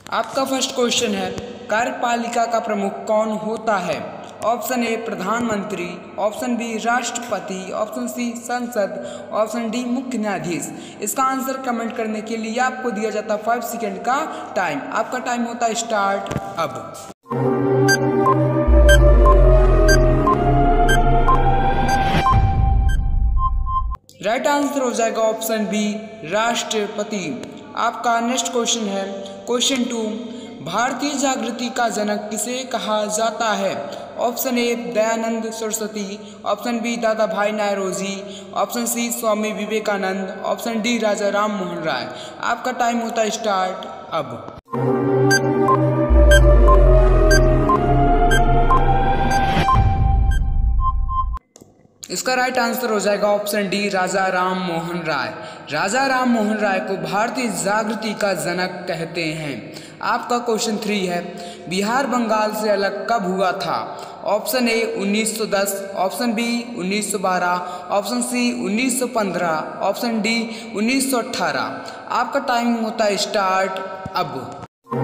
आपका first question है, कार्यपालिका का प्रमुख कौन होता है? ऑप्शन ए प्रधानमंत्री, ऑप्शन बी राष्ट्रपति, ऑप्शन सी संसद, ऑप्शन डी मुख्य न्यायाधीश। इसका आंसर कमेंट करने के लिए आपको दिया जाता है 5 सेकेंड का टाइम। आपका टाइम होता है स्टार्ट अब। राइट आंसर हो जाएगा ऑप्शन बी राष्ट्रपति। आपका नेक्स्ट क्वेश्चन है, क्वेश्चन 2, भारतीय जागृति का जनक किसे कहा जाता है? Option A Dayanand Saraswati, option B Dadabhai Naoroji, option C Swami Vivekananda, option D Raja Ram Mohan Roy. आपका टाइम होता है स्टार्ट अब। इसका राइट आंसर हो जाएगा ऑप्शन डी राजा राम मोहन राय। राजा राम मोहन राय को भारतीय जागृति का जनक कहते हैं। आपका क्वेश्चन 3 है, बिहार बंगाल से अलग कब हुआ था? Option A 1910, option B 1912, option C 1915, option D 1918। आपका टाइम होता है स्टार्ट अब।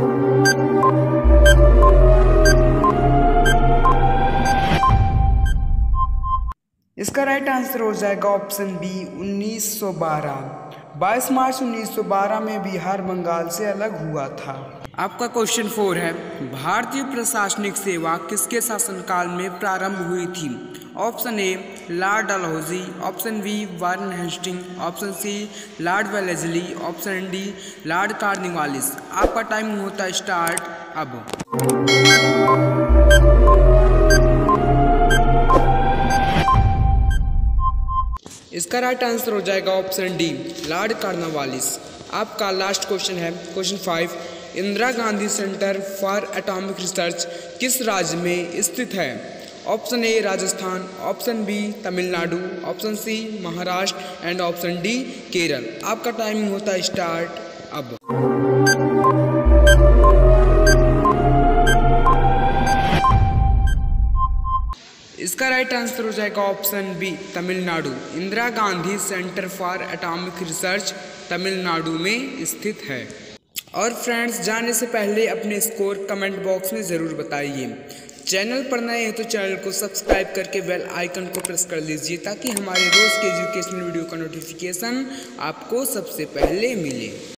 इसका राइट आंसर हो जाएगा ऑप्शन बी 1912। 22 मार्च 1912 में बिहार बंगाल से अलग हुआ था। आपका क्वेश्चन 4 है, भारतीय प्रशासनिक सेवा किसके शासनकाल में प्रारंभ हुई थी? Option A Lord Dalhousie, option B Warren Hasting, option C Lord Wellesley, option D Lord Cornwallis. आपका टाइम होता है स्टार्ट अब। इसका राइट आंसर हो जाएगा ऑप्शन डी लॉर्ड कॉर्नवालिस। आपका लास्ट क्वेश्चन है, question 5, Indira Gandhi centre for atomic research किस राज्य में स्थित है? Option A Rajasthan, option B Tamil Nadu, option C Maharashtra and option D Kerala. आपका टाइमिंग होता है स्टार्ट अब। इसका राइट आंसर हो जाएगा option B Tamil Nadu. Indira Gandhi centre for atomic research Tamil Nadu में स्थित है। और फ्रेंड्स, जाने से पहले अपने स्कोर कमेंट बॉक्स में ज़रूर बताइए। चैनल पर नए हैं तो चैनल को सब्सक्राइब करके बेल आइकन को प्रेस कर लीजिए ताकि हमारे रोज़ के एजुकेशनल वीडियो का नोटिफिकेशन आपको सबसे पहले मिले।